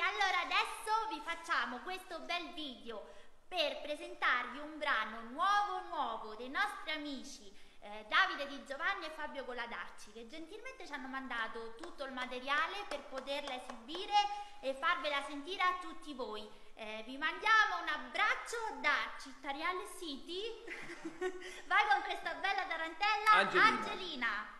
Allora adesso vi facciamo questo bel video per presentarvi un brano nuovo dei nostri amici Davide Di Giovanni e Fabio Coladarci, che gentilmente ci hanno mandato tutto il materiale per poterla esibire e farvela sentire a tutti voi. Vi mandiamo un abbraccio da Città Reale City. Vai con questa bella tarantella, Angelina.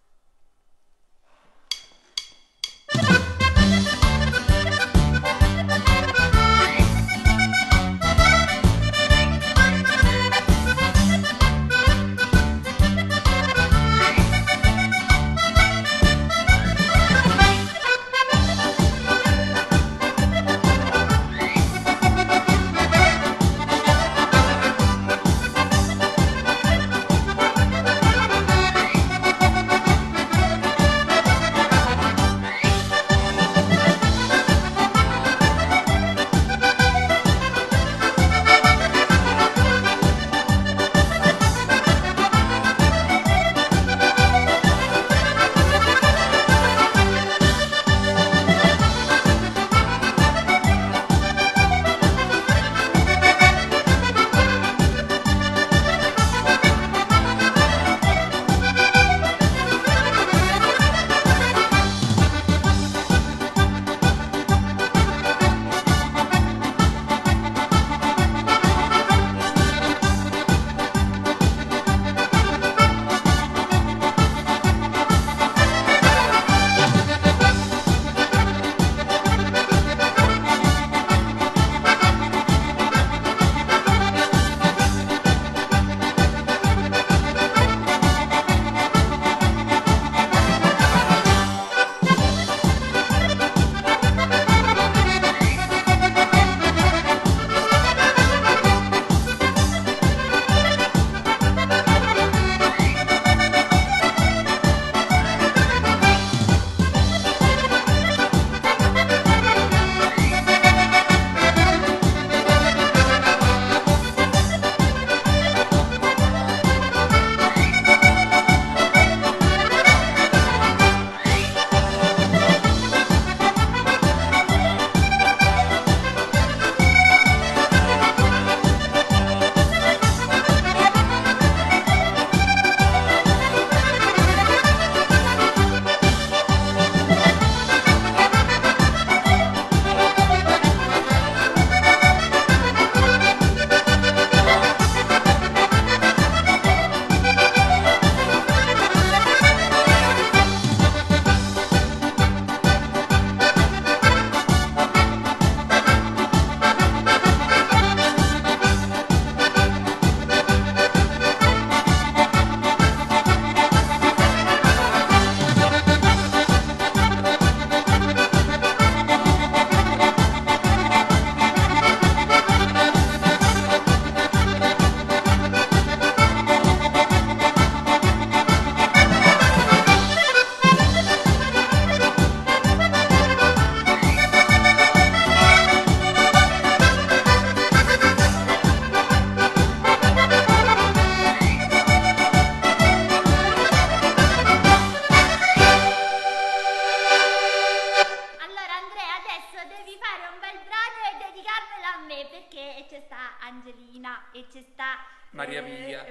Perché c'è sta Angelina e c'è sta Maria Pia,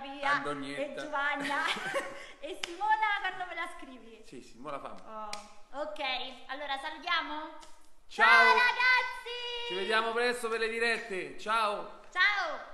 e Giovanna e Simona quando me la scrivi? Sì, Simona Fama. Ok, allora salutiamo? Ciao Ciao ragazzi! Ci vediamo presto per le dirette. Ciao! Ciao!